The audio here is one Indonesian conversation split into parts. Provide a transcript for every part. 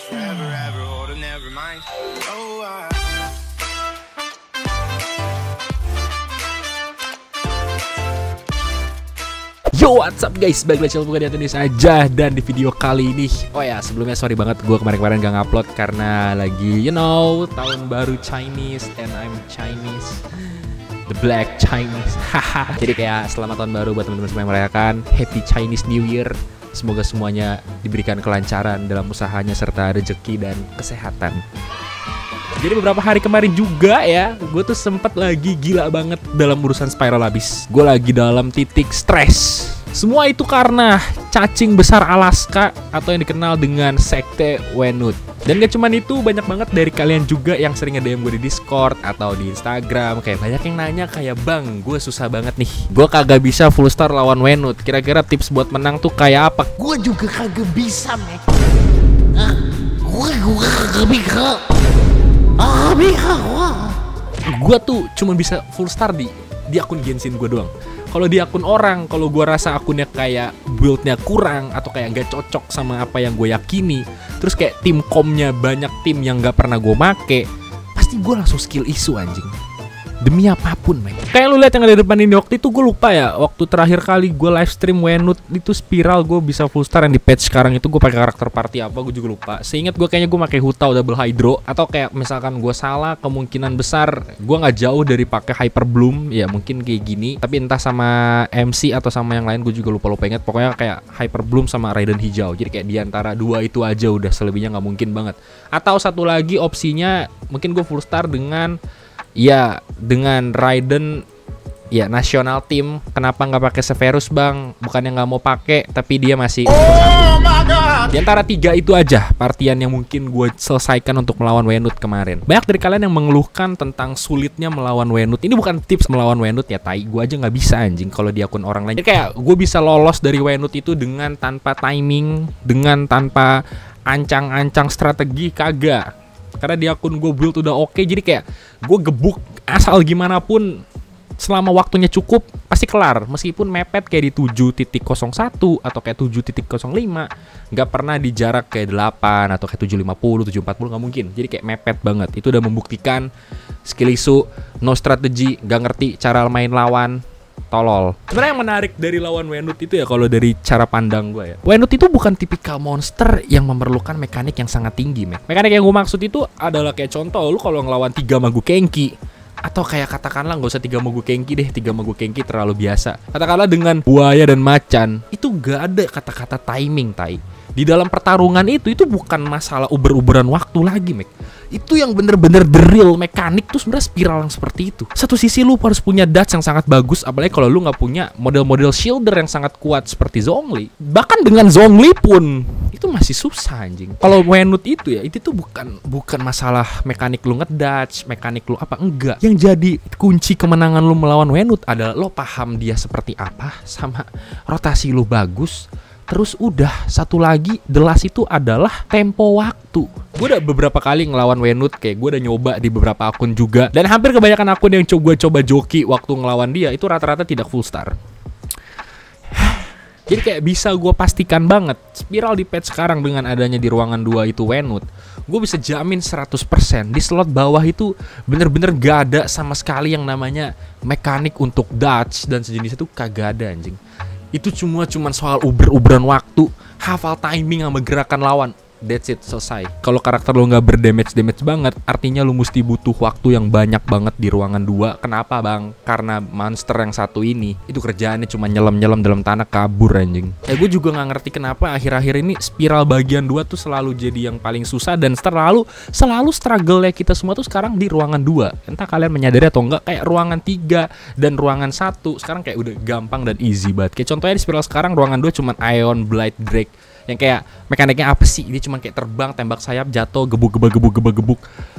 Forever, ever, or never mind. Oh, Yo, what's up guys, balik lagi channel Bukan Di Saja. Dan di video kali ini, oh ya sebelumnya sorry banget gue kemarin-kemarin gak ngupload karena lagi tahun baru Chinese and I'm Chinese, the black Chinese. Haha. Jadi kayak selamat tahun baru buat teman-teman semua yang merayakan. Happy Chinese New Year. Semoga semuanya diberikan kelancaran dalam usahanya serta rezeki dan kesehatan. Jadi beberapa hari kemarin juga ya, gue tuh sempet lagi gila banget dalam urusan Spiral Abyss. Gue lagi dalam titik stres. Semua itu karena cacing besar Alaska atau yang dikenal dengan sekte Wenut. Dan gak cuman itu, banyak banget dari kalian juga yang sering nge-DM gue di Discord atau di Instagram. Kayak banyak yang nanya kayak, "Bang, gue susah banget nih, gue kagak bisa full star lawan Wenut. Kira-kira tips buat menang tuh kayak apa?" Gue juga kagak bisa, Mek. Gue kagak bisa. Gue tuh cuma bisa full star di akun Genshin gue doang. Kalau di akun orang, kalau gue rasa akunnya kayak build-nya kurang atau kayak gak cocok sama apa yang gue yakini, terus kayak tim komnya banyak tim yang gak pernah gue make, pasti gue langsung skill isu anjing. Demi apapun, men. Kayak lu lihat yang ada di depan ini, waktu itu gue lupa ya, waktu terakhir kali gue live stream Wenut itu Spiral gue bisa full star, yang di patch sekarang itu gue pakai karakter party apa gue juga lupa. Seingat gue kayaknya gue pakai Hutao double Hydro, atau kayak misalkan gue salah, kemungkinan besar gue nggak jauh dari pakai Hyper Bloom, ya mungkin kayak gini. Tapi entah sama MC atau sama yang lain gue juga lupa ingat. Pokoknya kayak Hyper Bloom sama Raiden hijau. Jadi kayak diantara dua itu aja udah, selebihnya nggak mungkin banget. Atau satu lagi opsinya mungkin gue full star dengan Raiden ya nasional tim. Kenapa nggak pakai Severus, Bang? Bukannya nggak mau pakai, tapi dia masih di antara tiga itu aja partian yang mungkin gue selesaikan untuk melawan Wenut kemarin. Banyak dari kalian yang mengeluhkan tentang sulitnya melawan Wenut. Ini bukan tips melawan Wenut ya, tai. Gue aja nggak bisa anjing kalau di akun orang lain. Jadi kayak gue bisa lolos dari Wenut itu dengan tanpa timing, dengan tanpa ancang-ancang strategi, kagak. Karena di akun gue build udah oke, jadi kayak gue gebuk asal gimana pun selama waktunya cukup pasti kelar. Meskipun mepet kayak di 7.01 atau kayak 7.05, nggak pernah di jarak kayak 8 atau kayak 7.50, 7.40, nggak mungkin. Jadi kayak mepet banget. Itu udah membuktikan skill isu, no strategi, nggak ngerti cara main lawan, tolol. Sebenarnya yang menarik dari lawan Wenut itu ya, kalau dari cara pandang gue ya, Wenut itu bukan tipikal monster yang memerlukan mekanik yang sangat tinggi, Mek. Mekanik yang gue maksud itu adalah kayak contoh, lu kalau ngelawan 3 Magu Kenki, atau kayak katakanlah nggak usah 3 Magu Kenki deh, 3 Magu Kenki terlalu biasa. Katakanlah dengan buaya dan macan, itu gak ada kata-kata timing, tai. Di dalam pertarungan itu bukan masalah uber-uberan waktu lagi, Mek. Itu yang bener-bener the real mekanik tuh sebenarnya Spiral yang seperti itu. Satu sisi lu harus punya dodge yang sangat bagus, apalagi kalau lu nggak punya model-model shielder yang sangat kuat seperti Zhongli. Bahkan dengan Zhongli pun itu masih susah anjing. Kalau Wenut itu ya, itu tuh bukan masalah mekanik lu ngedodge, mekanik lu apa enggak. Yang jadi kunci kemenangan lu melawan Wenut adalah lo paham dia seperti apa, sama rotasi lu bagus. Terus udah, satu lagi delas itu adalah tempo waktu. Gue udah beberapa kali ngelawan Wenut, kayak gue udah nyoba di beberapa akun juga, dan hampir kebanyakan akun yang gue coba joki waktu ngelawan dia itu rata-rata tidak full star. Jadi kayak bisa gue pastikan banget, Spiral di patch sekarang dengan adanya di ruangan 2 itu Wenut, gue bisa jamin 100% di slot bawah itu bener-bener gak ada sama sekali yang namanya mekanik untuk dodge dan sejenis itu, kagak ada anjing. Itu cuma soal uber-uberan waktu, hafal timing sama gerakan lawan. That's it, selesai. Kalau karakter lo nggak berdamage banget, artinya lo mesti butuh waktu yang banyak banget di ruangan 2. Kenapa, Bang? Karena monster yang satu ini itu kerjaannya cuma nyelam-nyelam dalam tanah, kabur anjing. Gue juga nggak ngerti kenapa akhir-akhir ini Spiral bagian 2 tuh selalu jadi yang paling susah, dan selalu struggle ya kita semua tuh sekarang di ruangan 2. Entah kalian menyadari atau enggak, kayak ruangan 3 dan ruangan 1 sekarang kayak udah gampang dan easy banget. Kayak contohnya di Spiral sekarang ruangan 2 cuma Ion Blight Drake, yang kayak mekaniknya apa sih? Dia cuma kayak terbang, tembak sayap, jatuh, gebuk.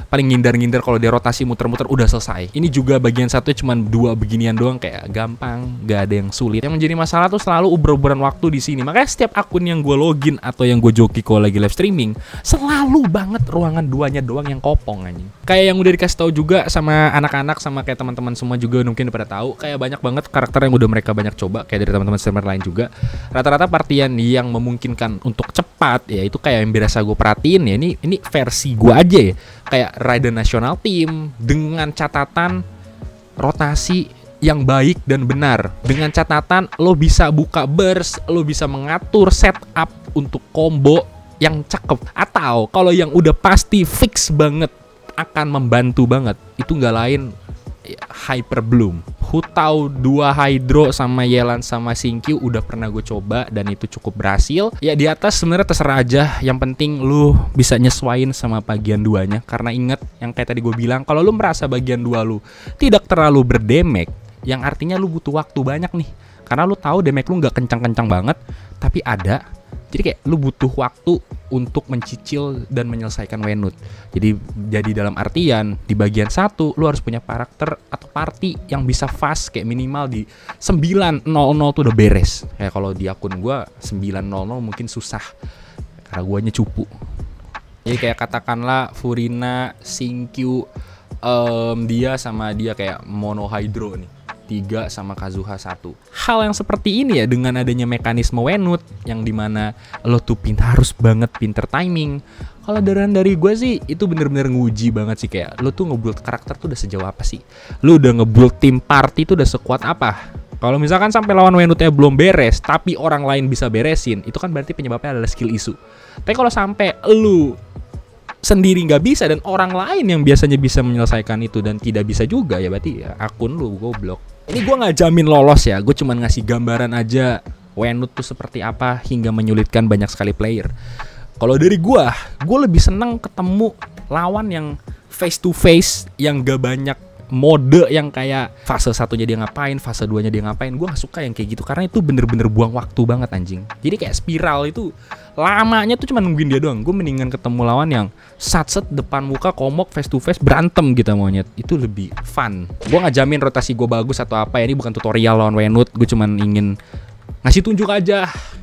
paling ngindar-ngindar kalau dia rotasi muter-muter udah selesai. Ini juga bagian satu cuma 2 beginian doang, kayak gampang, gak ada yang sulit. Yang menjadi masalah tuh selalu uber-uberan waktu di sini. Makanya setiap akun yang gue login atau yang gue joki kalau lagi live streaming, selalu banget ruangan 2-nya doang yang kopong anjing. Kayak yang udah dikasih tahu juga sama anak-anak, sama kayak teman-teman semua juga mungkin pada tahu, kayak banyak banget karakter yang udah mereka banyak coba, kayak dari teman-teman streamer lain juga. Rata-rata partian yang memungkinkan untuk cepat ya itu kayak yang biasa gue perhatiin ya, ini versi gue aja ya, kayak Raiden National Team dengan catatan rotasi yang baik dan benar, dengan catatan lo bisa buka burst, lo bisa mengatur setup untuk combo yang cakep, atau kalau yang udah pasti fix banget akan membantu banget, itu nggak lain Hyper Bloom. Hutao 2 Hydro sama Yelan sama Xingqiu udah pernah gue coba dan itu cukup berhasil. Ya di atas sebenarnya terserah aja, yang penting lu bisa nyesuain sama bagian 2-nya. Karena inget yang kayak tadi gue bilang, kalau lu merasa bagian 2 lu tidak terlalu berdamage, yang artinya lu butuh waktu banyak nih. Karena lu tahu damage lu nggak kencang-kencang banget, tapi ada. Jadi kayak lu butuh waktu untuk mencicil dan menyelesaikan Wenut. Jadi dalam artian di bagian 1 lu harus punya karakter atau party yang bisa fast, kayak minimal di 9.00 tuh udah beres. Kayak kalau di akun gua 9.00 mungkin susah karena guanya cupu. Jadi kayak katakanlah Furina, Xingqiu, dia sama dia kayak Mono Hydro nih, 3 sama Kazuha 1. Hal yang seperti ini ya, dengan adanya mekanisme Wenut yang dimana lo tuh harus banget pinter timing. Kalau dari gue sih itu bener-bener nguji banget sih, kayak lo tuh ngebuild karakter tuh udah sejauh apa sih, lo udah ngebuild tim party tuh udah sekuat apa. Kalau misalkan sampai lawan Wenutnya belum beres tapi orang lain bisa beresin, itu kan berarti penyebabnya adalah skill issue. Tapi kalau sampai lo sendiri nggak bisa dan orang lain yang biasanya bisa menyelesaikan itu dan tidak bisa juga, ya berarti ya akun lu goblok. Ini gue nggak jamin lolos ya, gue cuma ngasih gambaran aja Wenut tuh seperti apa hingga menyulitkan banyak sekali player. Kalau dari gue lebih seneng ketemu lawan yang face to face, yang gak banyak mode yang kayak fase 1-nya dia ngapain, fase 2-nya dia ngapain. Gue gak suka yang kayak gitu karena itu bener-bener buang waktu banget anjing. Jadi kayak spiral itu lamanya tuh cuma nungguin dia doang. Gue mendingan ketemu lawan yang set depan muka komok face to face berantem gitu monyet. Itu lebih fun. Gue gak jamin rotasi gue bagus atau apa ya, ini bukan tutorial lawan Wenut. Gue cuma ingin ngasih tunjuk aja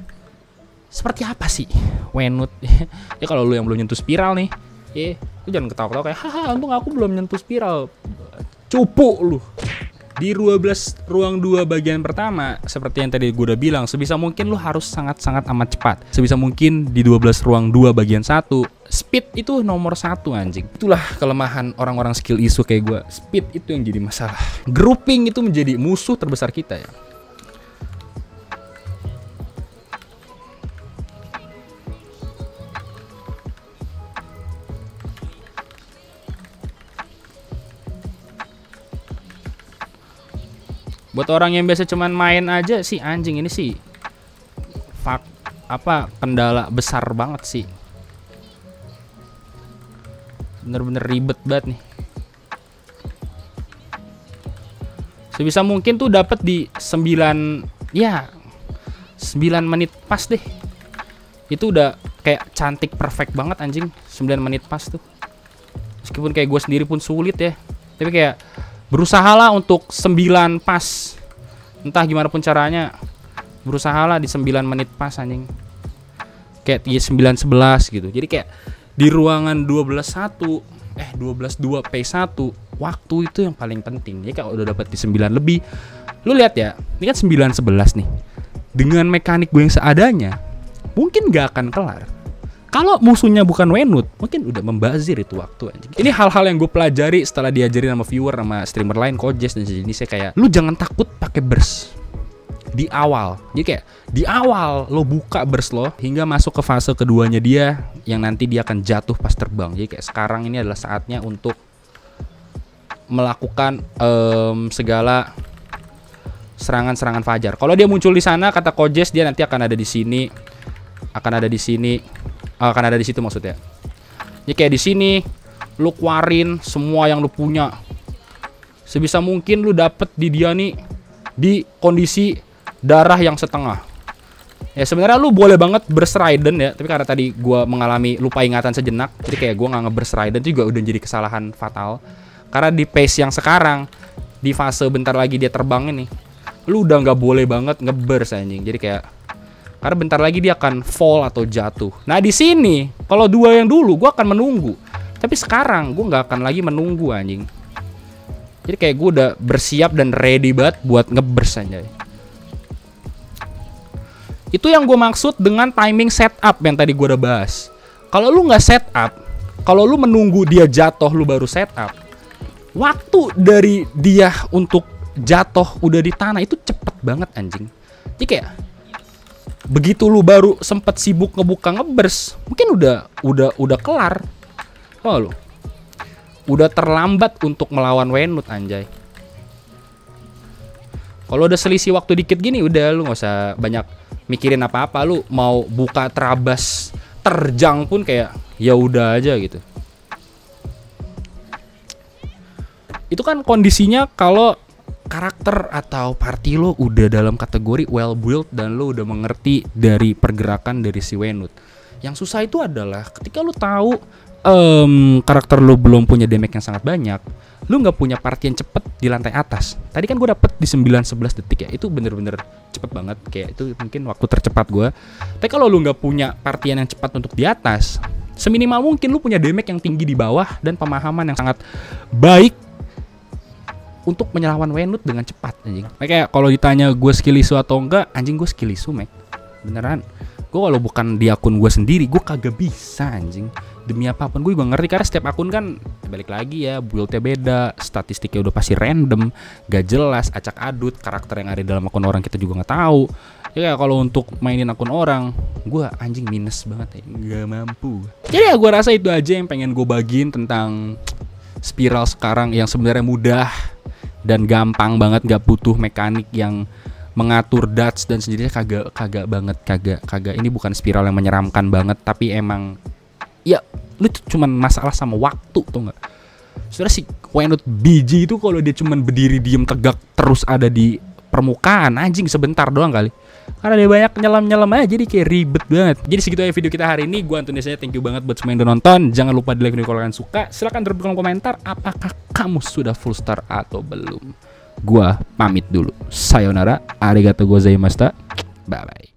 seperti apa sih Wenut. Ya kalau lu yang belum nyentuh spiral nih, lu jangan ketawa-ketawa kayak haha untung aku belum nyentuh spiral. Cupu lu. Di 12 ruang 2 bagian pertama, seperti yang tadi gue udah bilang, sebisa mungkin lu harus sangat-sangat amat cepat. Sebisa mungkin di 12 ruang 2 bagian 1, speed itu nomor 1 anjing. Itulah kelemahan orang-orang skill issue kayak gue. Speed itu yang jadi masalah. Grouping itu menjadi musuh terbesar kita ya. Buat orang yang biasa cuman main aja sih anjing ini sih kendala besar banget sih. Bener-bener ribet banget nih. Sebisa mungkin tuh dapat di 9 menit pas deh. Itu udah kayak cantik perfect banget anjing. 9 menit pas tuh. Meskipun kayak gue sendiri pun sulit ya. Tapi kayak berusahalah untuk 9 pas. Entah gimana pun caranya, berusahalah di 9 menit pas anjing. Kayak 9-11 gitu. Jadi kayak di ruangan 12-2 P1, waktu itu yang paling penting. Jadi kalau udah dapat di 9 lebih, lu lihat ya, ini kan 9-11 nih. Dengan mekanik gue yang seadanya, mungkin gak akan kelar. Kalau musuhnya bukan Wenut, mungkin udah membazir itu waktu anjing. Ini hal-hal yang gue pelajari setelah diajarin sama viewer, sama streamer lain, Kojes dan sejenisnya. Kayak lu jangan takut pakai burst di awal. Jadi kayak di awal lo buka burst lo hingga masuk ke fase keduanya dia, yang nanti dia akan jatuh pas terbang. Jadi kayak sekarang ini adalah saatnya untuk melakukan segala serangan-serangan fajar. Kalau dia muncul di sana, kata Kojes, dia nanti akan ada di sini, akan ada di situ maksudnya. Jadi kayak di sini lu keluarin semua yang lu punya. Sebisa mungkin lu dapet di dia nih di kondisi darah yang setengah. Ya sebenarnya lu boleh banget burst Raiden ya, tapi karena tadi gua mengalami lupa ingatan sejenak, jadi kayak gua nggak nge-burst Raiden juga udah jadi kesalahan fatal. Karena di pace yang sekarang, di fase bentar lagi dia terbang ini, lu udah nggak boleh banget nge-burst anjing. Jadi kayak karena bentar lagi dia akan fall atau jatuh. Nah di sini kalau dua yang dulu gua akan menunggu, tapi sekarang gua nggak akan lagi menunggu anjing. Jadi kayak gua udah bersiap dan ready banget buat nge-burst anjay. Itu yang gue maksud dengan timing setup yang tadi gue udah bahas. Kalau lu nggak setup, kalau lu menunggu dia jatuh lu baru setup, waktu dari dia untuk jatuh udah di tanah itu cepet banget anjing. Jadi kayak begitu lu baru sempet sibuk ngebuka ngeburst, mungkin udah kelar. Oh lu udah terlambat untuk melawan Wenut anjay. Kalau udah selisih waktu dikit gini udah lu nggak usah banyak mikirin apa-apa, lu mau buka terabas terjang pun kayak ya udah aja gitu. Itu kan kondisinya kalau karakter atau party lo udah dalam kategori well built dan lo udah mengerti dari pergerakan dari si Wenut. Yang susah itu adalah ketika lo tahu karakter lo belum punya damage yang sangat banyak, lu nggak punya partian cepet di lantai atas. Tadi kan gue dapet di 9-11 detik ya, itu bener-bener cepet banget, kayak itu mungkin waktu tercepat gue. Tapi kalau lu nggak punya partian yang cepat untuk di atas, seminimal mungkin lu punya damage yang tinggi di bawah dan pemahaman yang sangat baik untuk menyelawan Wenut dengan cepat anjing. Kayak kalau ditanya gue skill isu atau enggak, anjing gue skill isu mek, beneran. Gue kalau bukan di akun gue sendiri, gue kagak bisa anjing. Demi apapun gue juga ngerti karena setiap akun kan balik lagi ya, buildnya beda, statistiknya udah pasti random, gak jelas, acak adut, karakter yang ada dalam akun orang kita juga nggak tahu. Ya kalau untuk mainin akun orang, gue anjing minus banget ya, nggak mampu. Jadi ya gue rasa itu aja yang pengen gue bagiin tentang spiral sekarang yang sebenarnya mudah dan gampang banget, gak butuh mekanik yang mengatur dodge dan sendirinya kagak banget, kagak. Ini bukan spiral yang menyeramkan banget, tapi emang ya lu tuh cuman masalah sama waktu tuh nggak. Sebenarnya si Wenut biji itu kalau dia cuman berdiri diem tegak terus ada di permukaan anjing sebentar doang kali. Karena dia banyak nyelam aja jadi kayak ribet banget. Jadi segitu aja video kita hari ini. Gua Antonius aja, thank you banget buat semua yang udah nonton. Jangan lupa di like video kalau kalian suka. Silahkan tulis di kolom komentar apakah kamu sudah full star atau belum. Gua pamit dulu. Sayonara, arigatou gozaimashita. Bye bye.